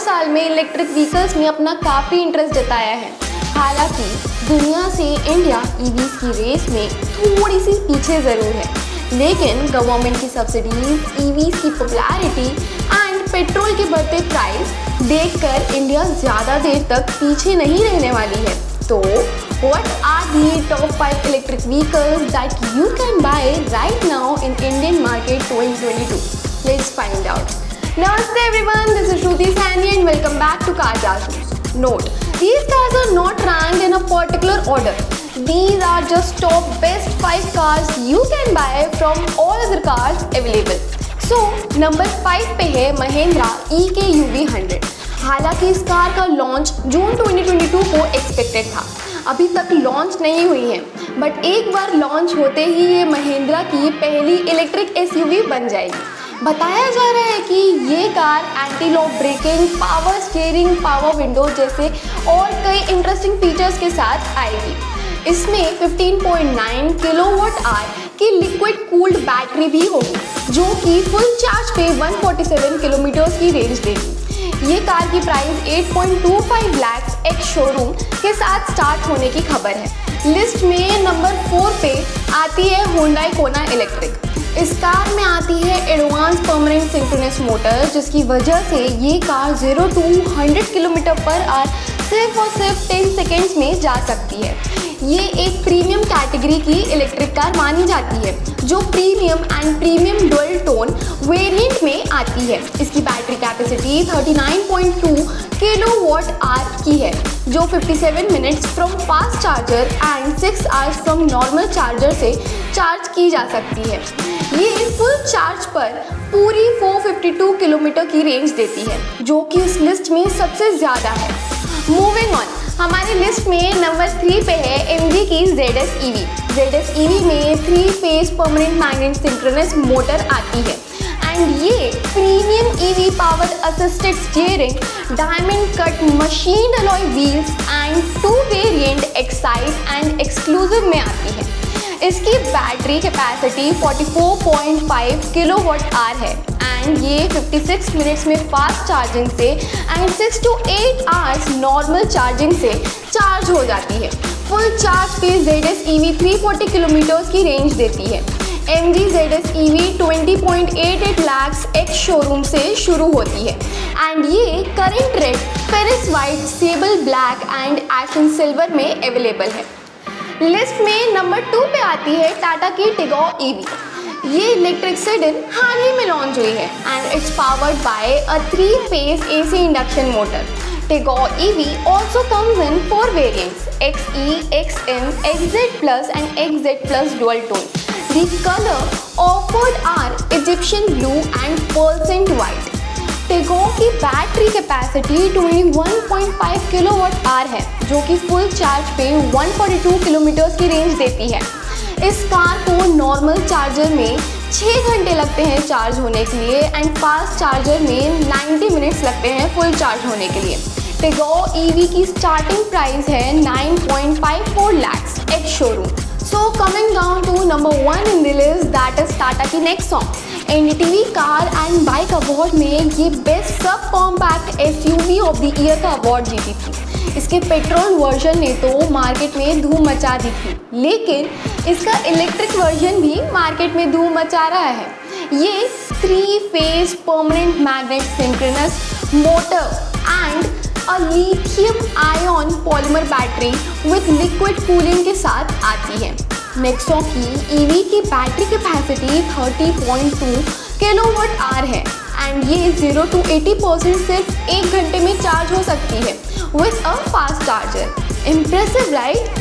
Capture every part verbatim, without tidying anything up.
साल में electric vehicles में अपना काफ़ी इंटरेस्ट जताया है। हालांकि दुनिया से इंडिया ईवीज़ की रेस में थोड़ी सी पीछे ज़रूर है, लेकिन गवर्नमेंट की सब्सिडीज, ईवीज़ की पॉपुलैरिटी एंड पेट्रोल के बढ़ते प्राइस देखकर इंडिया ज़्यादा देर तक पीछे नहीं रहने वाली है। तो what are the top five electric vehicles that you can buy right now in Indian market twenty twenty-two? Let's find out. Namaste everyone, this is Shruti Sani and welcome back to Car Jasus. Note, these cars are not ranked in a particular order. These are just top best five cars you can buy from all other cars available. So, number five पे है Mahindra E K U V one hundred. हालांकि इस car का launch जून twenty twenty-two को expected था, अभी तक launch नहीं हुई है, बट एक बार लॉन्च होते ही ये महिंद्रा की पहली इलेक्ट्रिक एसयूवी बन जाएगी। बताया जा रहा है कि ये car anti lock braking, power steering, power window जैसे और कई इंटरेस्टिंग फीचर्स के साथ आएगी। इसमें fifteen point nine kilowatt hour की लिक्विड कूल्ड बैटरी भी होगी, जो कि फुल चार्ज पे one hundred forty-seven किलोमीटर की रेंज देगी। ये कार की price eight point two five lakh ex showroom के साथ स्टार्ट होने की खबर है। लिस्ट में नंबर फोर पे आती है Hyundai Kona इलेक्ट्रिक। इस कार में आती है एडवांस परमानेंट सिंक्रोनस मोटर, जिसकी वजह से ये car zero to one hundred kilometre per hour सिर्फ और सिर्फ ten सेकेंड्स में जा सकती है। ये एक प्रीमियम कैटेगरी की इलेक्ट्रिक कार मानी जाती है, जो premium and premium dual tone variant में आती है। इसकी battery capacity thirty-nine point two kilowatt hour की है, जो fifty-seven minutes from fast charger and six hours from normal charger से चार्ज की जा सकती है। ये फुल चार्ज पर पूरी four hundred fifty-two किलोमीटर की रेंज देती है, जो कि इस लिस्ट में सबसे ज़्यादा है। मूविंग ऑन, हमारी लिस्ट में नंबर थ्री पे है एम जी की Z S E V. Z S E V में three phase permanent magnet synchronous motor आती है एंड ये premium EV power assisted steering, diamond cut machine alloy wheels and two variant excite and exclusive में आती है। इसकी battery capacity forty-four point five kilowatt hour है and ये fifty-six minutes में फास्ट चार्जिंग से and six to eight hours normal charging से charge हो जाती है। फुल चार्ज पे Z S E V three hundred forty kilometre की रेंज देती है। M G Z S E V twenty point eight eight lakh ex showroom से शुरू होती है एंड ये currant red ferris white, sable black and ashen silver में available है। लिस्ट में नंबर टू पे आती है टाटा की टिगोर ई वी। ये इलेक्ट्रिक सेडन हाल ही में लॉन्च हुई है and it's powered by a three phase AC induction motor. Tigor E V also comes in four variants X E, X M, X Z Plus and X Z Plus dual tone. The color offered are Egyptian blue and pearlescent white. Tigor की battery capacity twenty-one point five kilowatt hour है, जो कि full charge पे one hundred forty-two kilometre की range देती है। इस car को नॉर्मल चार्जर में छह घंटे लगते हैं चार्ज होने के लिए एंड फास्ट चार्जर में ninety मिनट्स लगते हैं फुल चार्ज होने के लिए। टिगोर ई वी की स्टार्टिंग प्राइस है nine point five four lakh ex showroom. So coming down to number one in the list, that is Tata की Nexon. N D T V car and bike award में ये best sub compact S U V of the year का award जीती थी। इसके petrol version ने तो market में धूम मचा दी थी, लेकिन इसका इलेक्ट्रिक वर्जन भी मार्केट में धूम मचा रहा है। ये three phase permanent magnet synchronous motor and a lithium ion polymer battery with liquid cooling के साथ आती है। नेक्सॉन की ईवी की battery capacity thirty point two kilowatt hour है एंड ये zero to eighty परसेंट सिर्फ एक घंटे में चार्ज हो सकती है with a fast charger. Impressive right?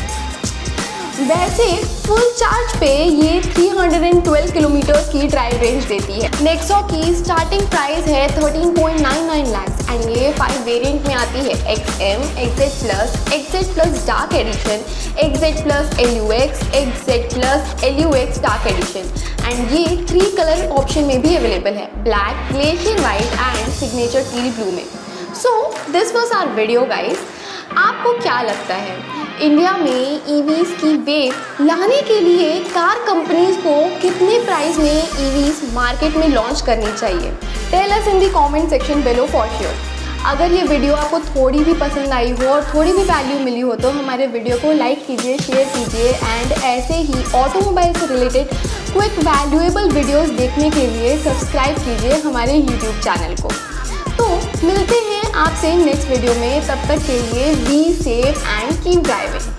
वैसे फुल चार्ज पे ये three hundred twelve किलोमीटर की ड्राइव रेंज देती है। नेक्सॉन की स्टार्टिंग प्राइस है thirteen point nine nine lakh and ये फाइव वेरिएंट में आती है X M, X Z Plus, X Z Plus Dark Edition, X Z Plus L U X, X Z Plus L U X Dark Edition and ये three colour option में भी available है, black, glacier white and signature teal blue में। So this was our video guys. आपको क्या लगता है India में ईवीज़ की वेव लाने के लिए कार कंपनीज को कितने प्राइस में ईवीज़ मार्केट में लॉन्च करनी चाहिए? Tell us in the comment section below for sure. अगर ये वीडियो आपको थोड़ी भी पसंद आई हो और थोड़ी भी वैल्यू मिली हो तो हमारे वीडियो को लाइक कीजिए, शेयर कीजिए एंड ऐसे ही ऑटोमोबाइल से रिलेटेड क्विक वैल्यूएबल वीडियोस देखने के लिए सब्सक्राइब कीजिए हमारे यूट्यूब चैनल को। तो मिलते हैं आपसे नेक्स्ट वीडियो में, तब तक के लिए be safe and keep driving.